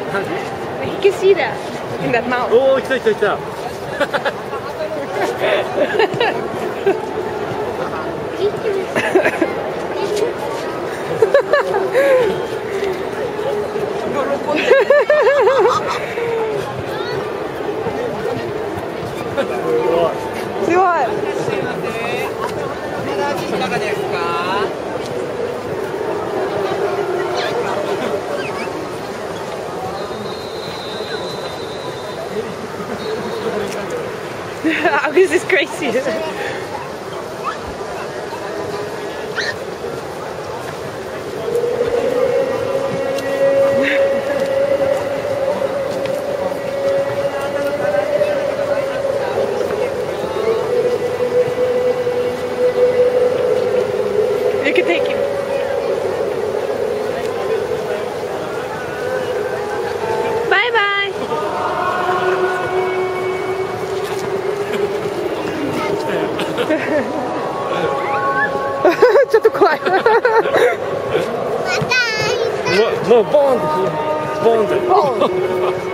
He can see that in that mouth. おお、来た来た来た。 すごい。 いかがですか？ August is crazy. You can take him. Bye bye. ちょっと怖い。 もうボーンってボーンって。